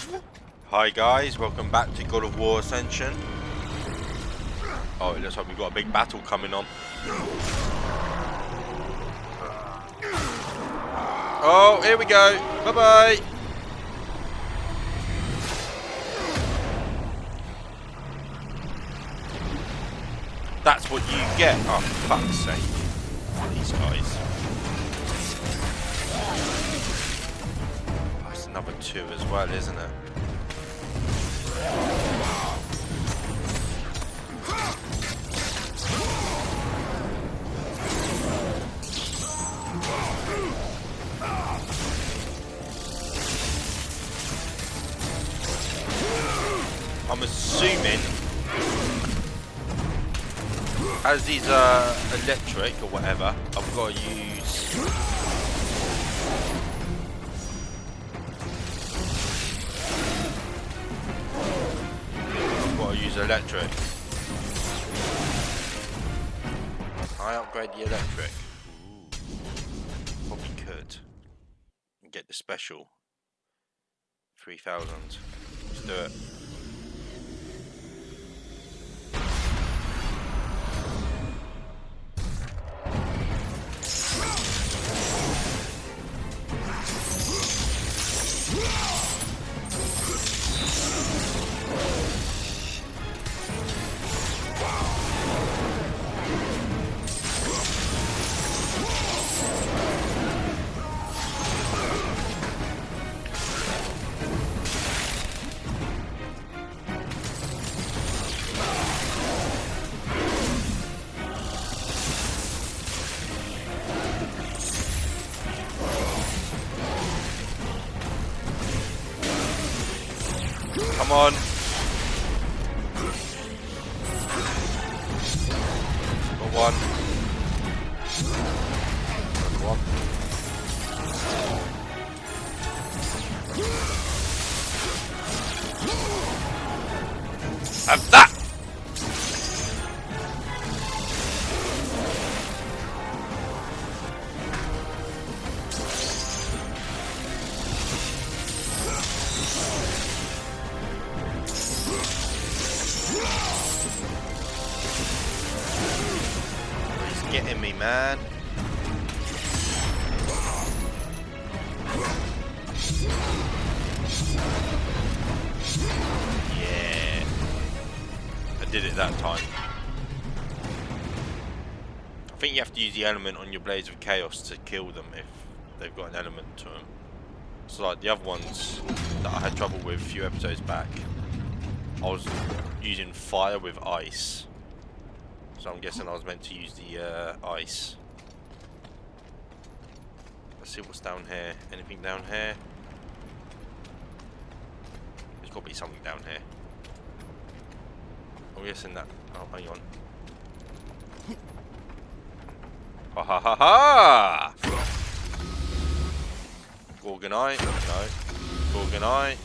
Hi guys, welcome back to God of War Ascension. Oh, it looks like we've got a big battle coming on. Oh, here we go. Bye-bye. That's what you get. Oh, for fuck's sake. These guys. That's another 2 as well, isn't it? I'm assuming, as these are electric or whatever, I've got to use. I've got to use electric. I upgrade the electric. Ooh, probably could. And get the special. 3,000. Let's do it. Come on. Got one. Another one. Have that! Getting me, man. Yeah, I did it that time. I think you have to use the element on your Blades of Chaos to kill them if they've got an element to them. So like the other ones that I had trouble with a few episodes back, I was using fire with ice. So I'm guessing I was meant to use the ice. Let's see what's down here. Anything down here? There's got to be something down here. I'm guessing that. Oh, hang on. Ha ha ha ha! Gorgon Eye? No. Gorgon Eye?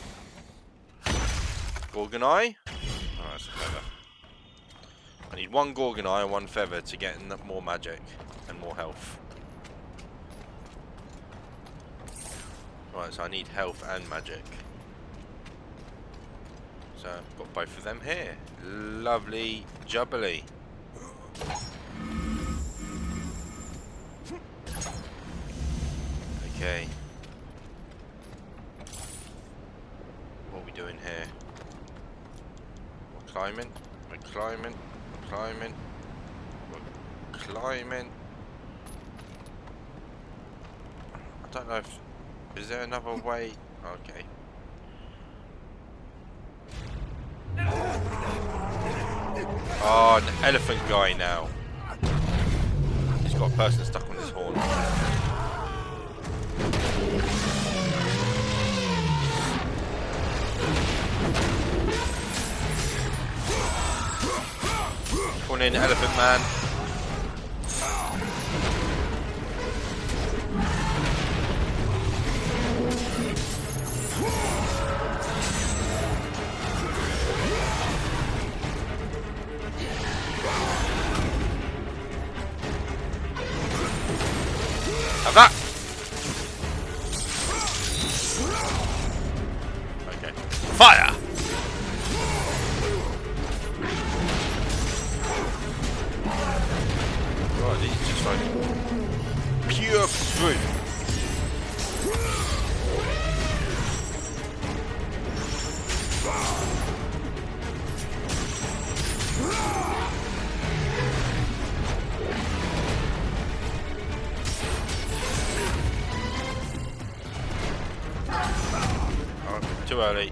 Gorgon Eye? Oh, that's a feather. I need 1 Gorgon Eye and 1 feather to get more magic and more health. Right, so I need health and magic. So I've got both of them here. Lovely jubbly. Okay. What are we doing here? We're climbing. We're climbing. Climbing. We're climbing. I don't know if... Is there another way? Okay. Oh, an elephant guy now. He's got a person stuck on his horn. Come on in, Elephant Man. Have that! Okay. Too early.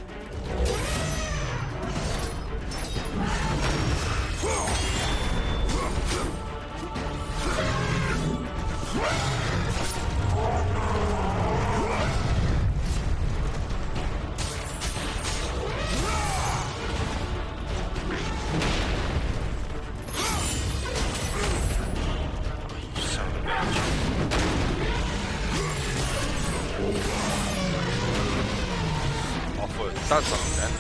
Done something then.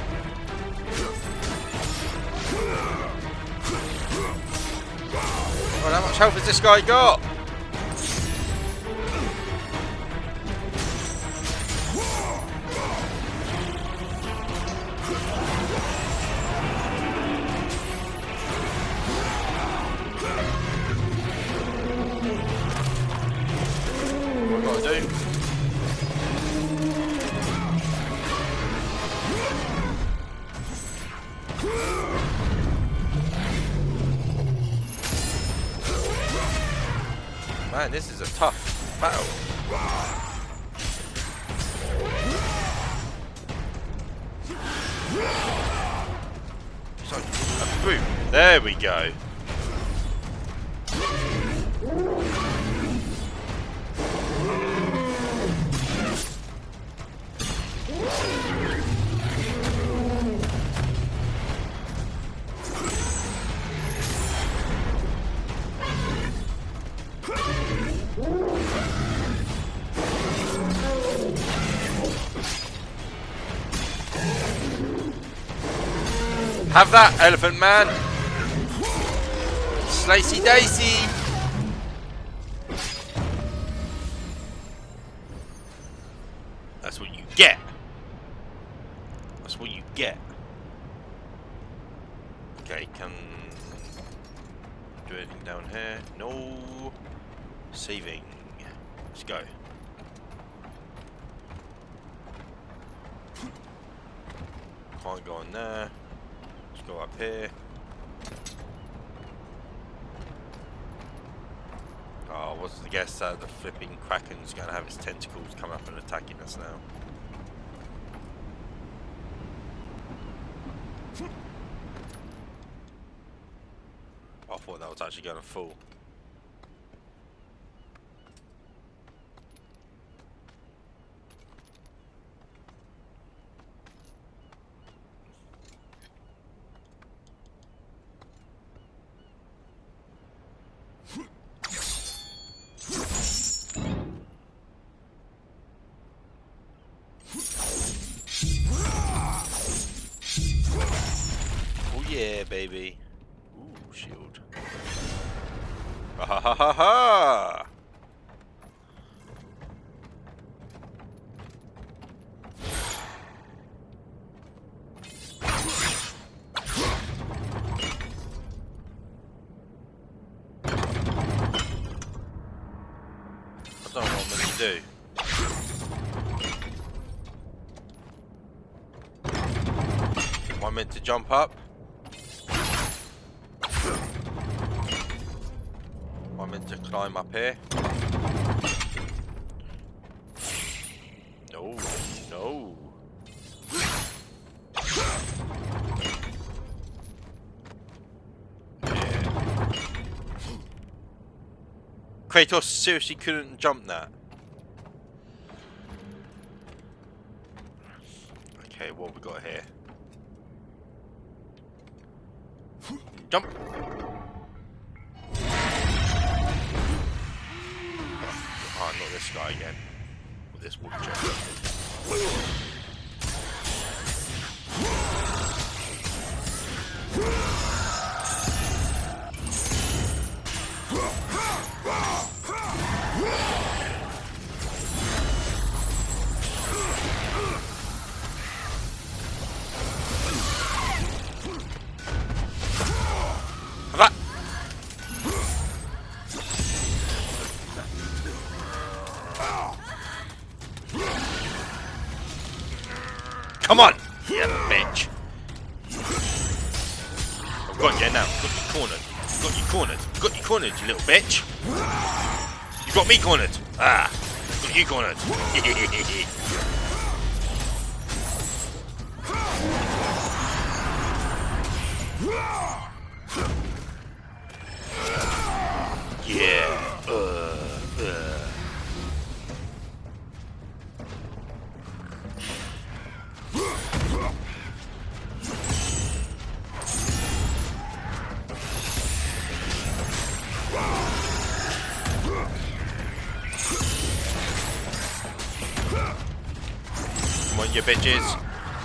Well, how much health has this guy got? What do I gotta do? Man, this is a tough battle. So, boom. There we go. Have that, Elephant Man! Slicey dicey! That's what you get! That's what you get. Okay, can do anything down here? No saving. Let's go. Can't go in there. Let's go up here. Oh, what's the guess that the flipping Kraken's gonna have its tentacles come up and attacking us now? I thought that was actually gonna fall. Yeah, baby. Ooh, shield. Ha ha ha ha ha! I don't know what I'm meant to do. Am I meant to jump up? I'm meant to climb up here. No, no. Yeah. Kratos seriously couldn't jump that. Okay, what have we got here? Jump! Oh, not this guy again. With this woodchuck. Come on, you bitch! I've got you now. Got you cornered. Got you cornered. Got you cornered, you little bitch. You got me cornered. Ah, got you cornered. you bitches.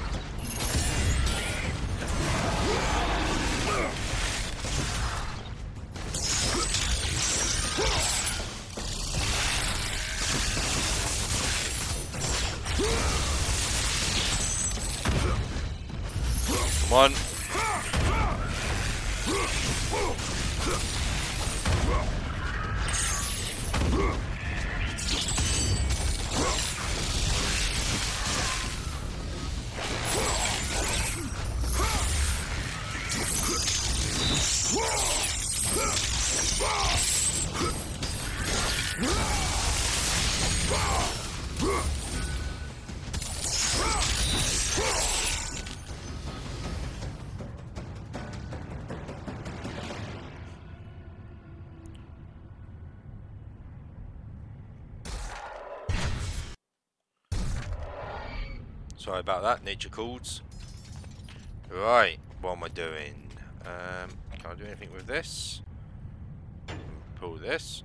Come on. Sorry about that, nature calls. Right, what am I doing? Can I do anything with this? Pull this.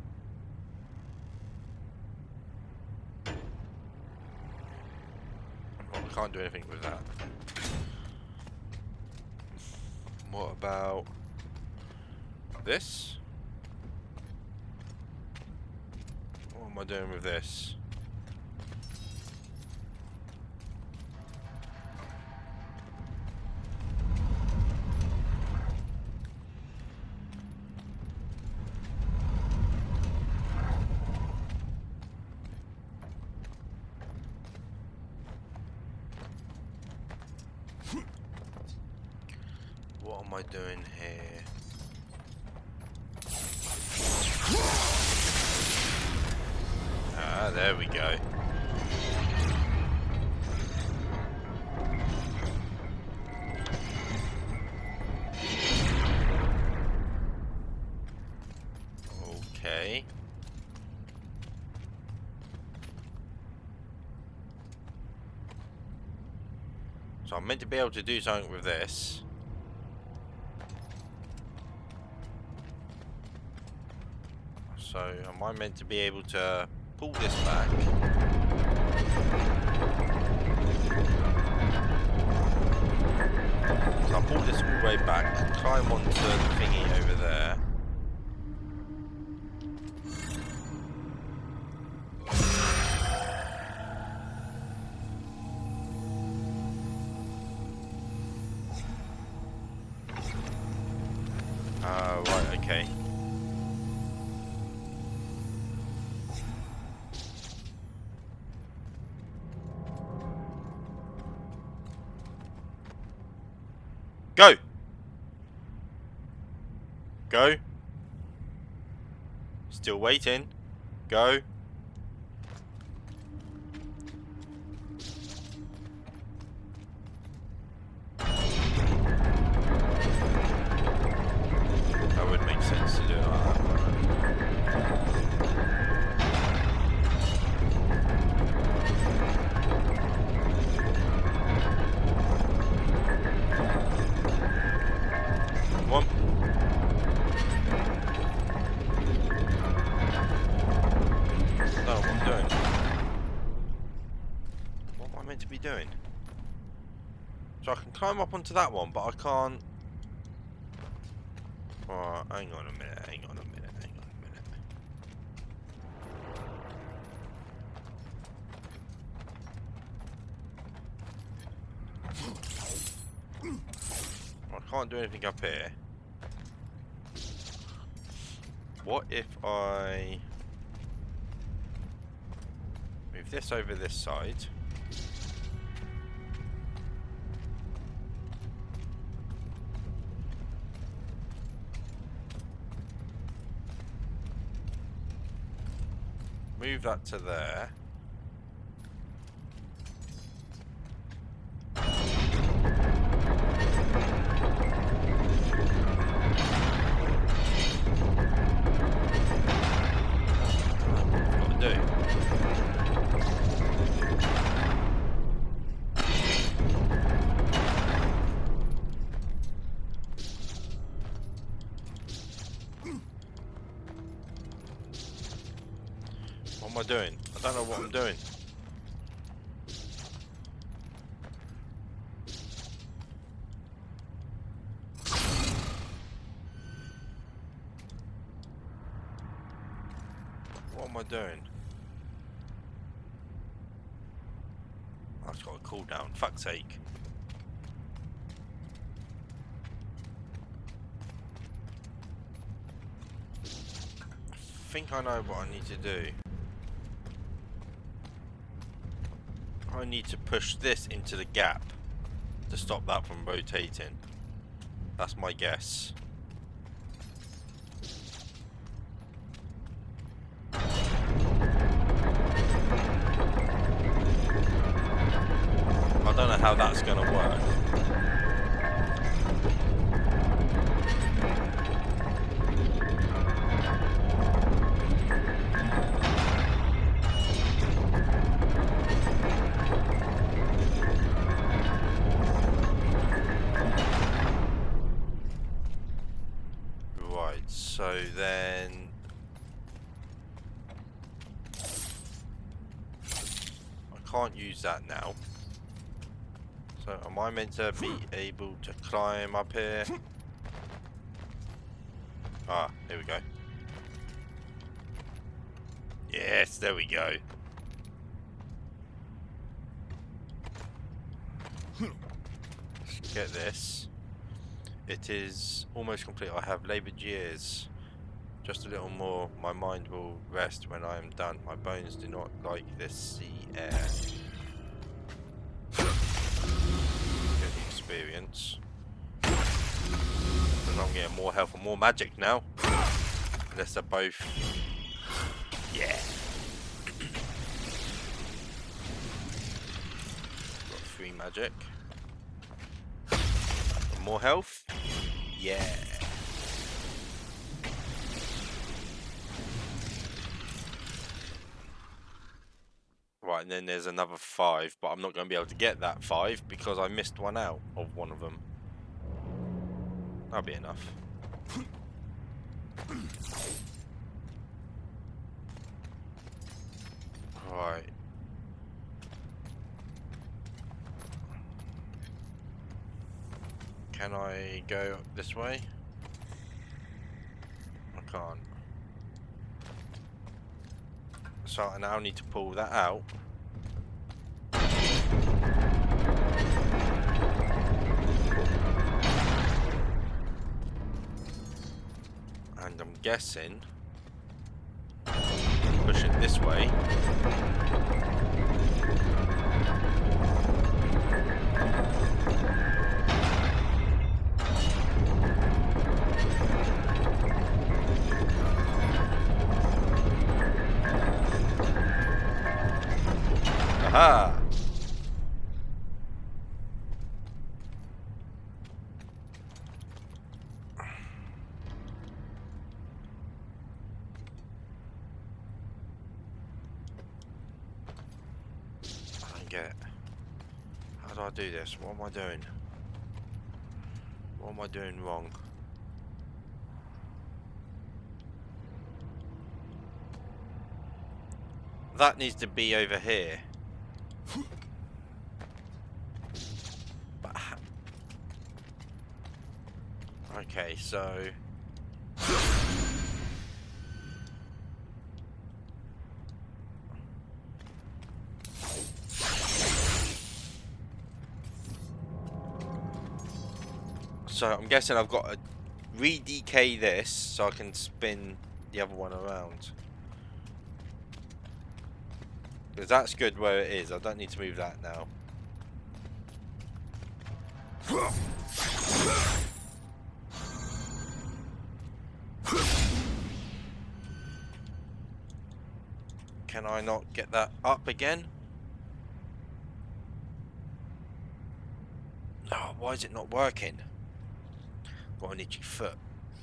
Well, I can't do anything with that. What about this? What am I doing with this? What am I doing here? Ah, there we go. Okay. So I'm meant to be able to do something with this. So am I meant to be able to pull this back? So I'll pull this all the way back, climb onto the thingy over there. Right, okay. Go! Go! Still waiting. Go! That would make sense to do it like that. Come on. No, what am I doing? What am I meant to be doing? So I can climb up onto that one, but I can't. Oh, hang on a minute, hang on a minute, hang on a minute. I can't do anything up here. What if I move this over this side? Move that to there. What am I doing? I don't know what I'm doing. am I doing? I've got a cooldown. Fuck's sake. I think I know what I need to do. I need to push this into the gap to stop that from rotating. That's my guess. I don't know how that's going to work. Right, so then... I can't use that now. So am I meant to be able to climb up here? Ah, here we go. Yes, there we go. Let's get this. It is almost complete. I have laboured years. Just a little more. My mind will rest when I am done. My bones do not like this sea air. Experience. And I'm getting more health and more magic now. Unless they're both. Yeah. Got 3 magic. And more health. Yeah. Right, and then there's another 5, but I'm not going to be able to get that 5 because I missed one out of one of them. That'll be enough. Right. Can I go this way? I can't. So I now need to pull that out. And I'm guessing push it this way. Aha! I don't get it. How do I do this? What am I doing? What am I doing wrong? That needs to be over here. But okay, so I'm guessing I've got to re-decay this so I can spin the other one around. Because that's good where it is. I don't need to move that now. Can I not get that up again? Oh, why is it not working? Got an itchy foot.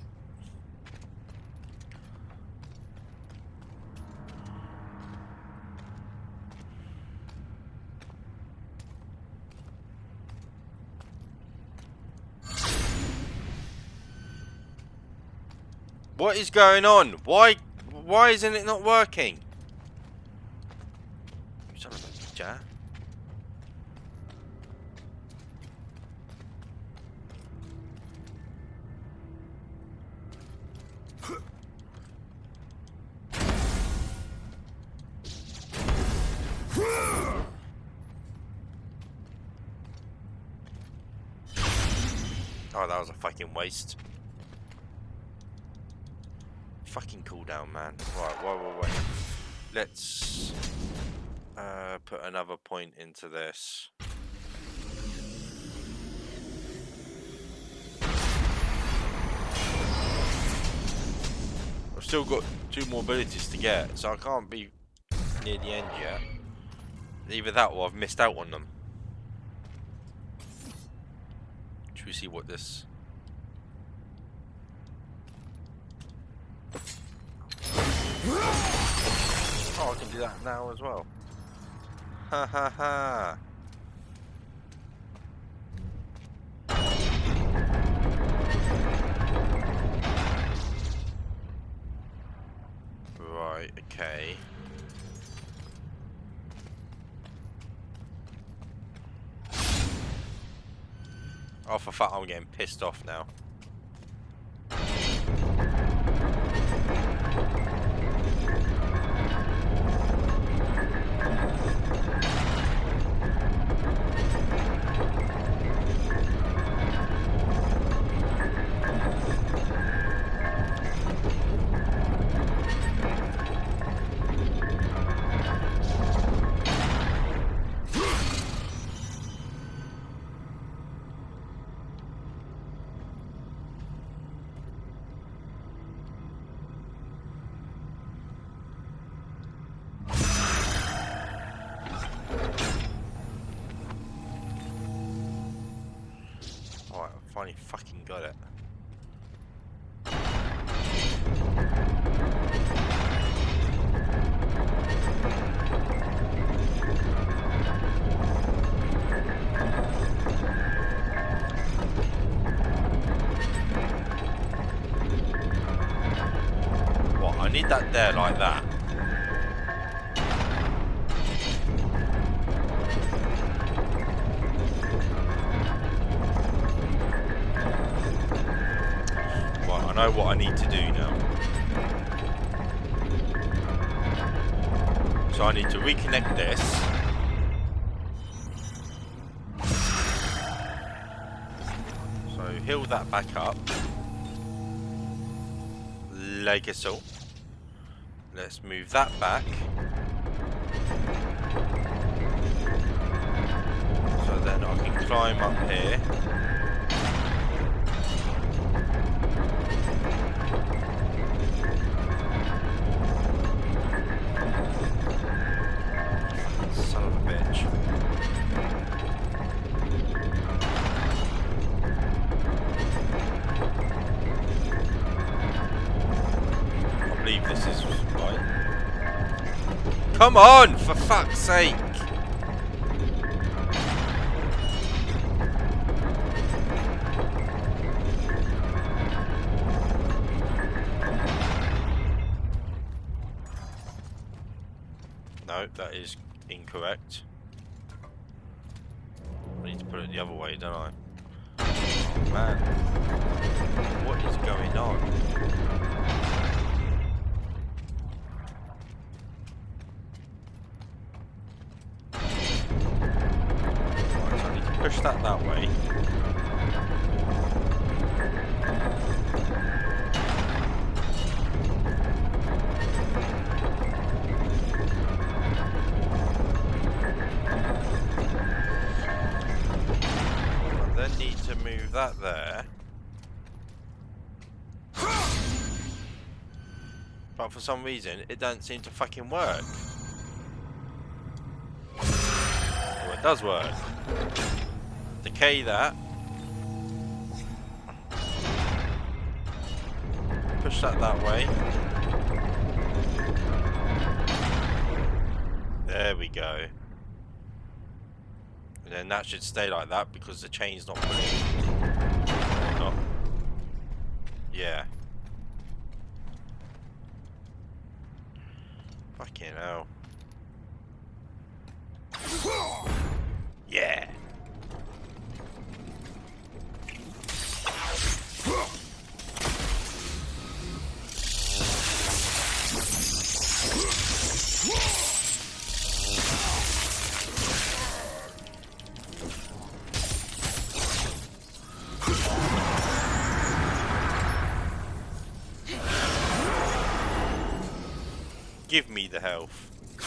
What is going on? Why isn't it not working? Son of a bitch. Oh, that was a fucking waste. Fucking cooldown, man. Right, wait. Let's put another point into this. I've still got 2 more abilities to get, so I can't be near the end yet. Either that or I've missed out on them. Should we see what this... Oh, I can do that now as well. Ha ha ha. Right, okay. Oh, for fuck, I'm getting pissed off now. Finally fucking got it. What? I need that there like that. I know what I need to do now. So I need to reconnect this. So heal that back up. Like so. Let's move that back. So then I can climb up here. Son of a bitch. I believe this is right. Come on, for fuck's sake! No, that is incorrect. I need to put it the other way, don't I? Oh man, what is going on? Right, so I need to push that way. Need to move that there, but for some reason it doesn't seem to fucking work. Oh, it does work. Decay that, push that way. There we go. And then that should stay like that because the chain's not pulling. Not. Yeah. Fucking hell. Yeah. Give me the health.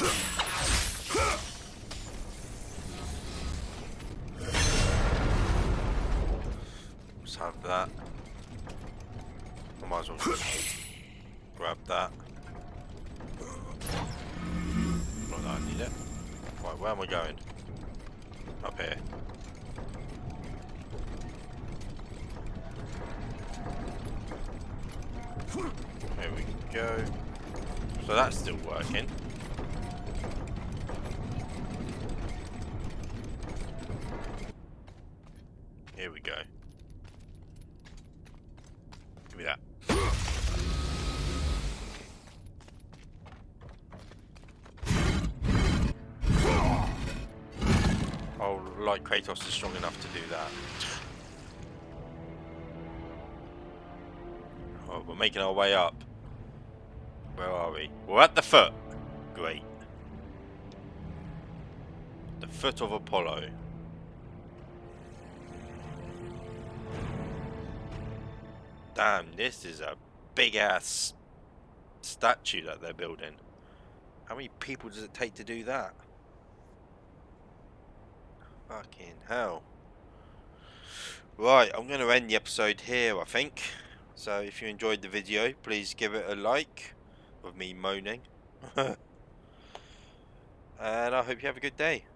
Let's have that. I might as well just grab that. Not that I need it. Right, where am I going? Up here. There we go. So that's still working. Here we go. Give me that. Oh, like Kratos is strong enough to do that. Oh, we're making our way up. Where are we? We're at the foot. Great. The foot of Apollo. Damn, this is a big ass statue that they're building. How many people does it take to do that? Fucking hell. Right, I'm going to end the episode here, I think. So if you enjoyed the video, please give it a like of me moaning. And I hope you have a good day.